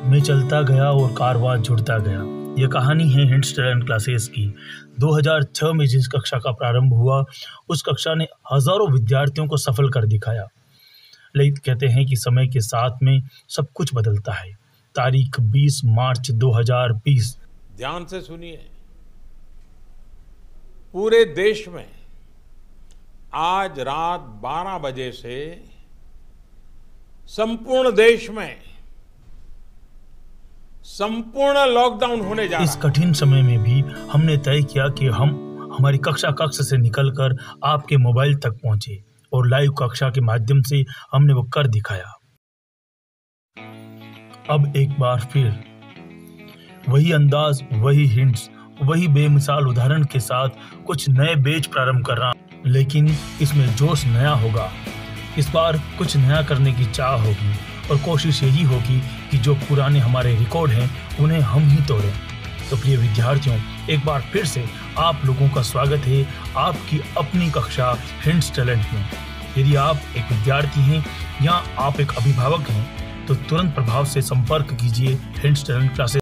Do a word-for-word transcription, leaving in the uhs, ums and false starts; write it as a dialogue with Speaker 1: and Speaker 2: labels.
Speaker 1: में चलता गया और कारवां जुड़ता गया। यह कहानी है हिंट्स टैलेंट क्लासेस की। दो हज़ार छह में जिस कक्षा का प्रारंभ हुआ, उस कक्षा ने हजारों विद्यार्थियों को सफल कर दिखाया। लेकिन कहते हैं कि समय के साथ में सब कुछ बदलता है। तारीख बीस मार्च दो हज़ार बीस।
Speaker 2: ध्यान से सुनिए। पूरे देश में आज रात बारह बजे से संपूर्ण देश में संपूर्ण लॉकडाउन होने जा रहा है।
Speaker 1: इस कठिन समय में भी हमने तय किया कि हम हमारी कक्षा कक्ष से निकलकर आपके मोबाइल तक पहुंचे और लाइव कक्षा के माध्यम से हमने वो कर दिखाया। अब एक बार फिर वही अंदाज, वही हिंट्स, वही बेमिसाल उदाहरण के साथ कुछ नए बैच प्रारंभ कर रहा हूं, लेकिन इसमें जोश नया होगा। इस बार कुछ नया करने की चाह होगी और कोशिश यही होगी कि जो पुराने हमारे रिकॉर्ड हैं उन्हें हम ही तोड़ें। तो प्रिय विद्यार्थियों, एक बार फिर से आप लोगों का स्वागत है आपकी अपनी कक्षा हिंट्स टैलेंट में। यदि आप एक विद्यार्थी हैं या आप एक अभिभावक हैं तो तुरंत प्रभाव से संपर्क कीजिए हिंट्स टैलेंट क्लासेस।